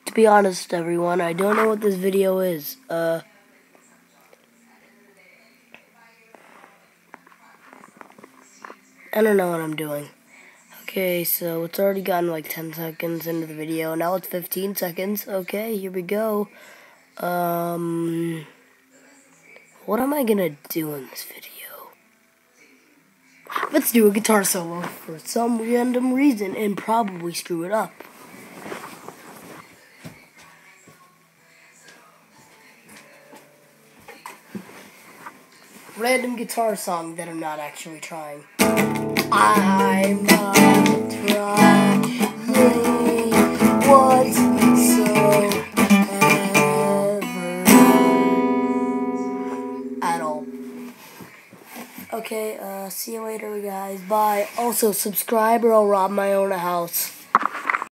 To be honest, everyone, I don't know what this video is. I don't know what I'm doing. Okay, so it's already gotten like 10 seconds into the video. Now it's 15 seconds. Okay, here we go. What am I gonna do in this video? Let's do a guitar solo for some random reason and probably screw it up. Random guitar song that I'm not actually trying. I'm not trying whatsoever at all. Okay, see you later, guys. Bye. Also, subscribe or I'll rob my own house.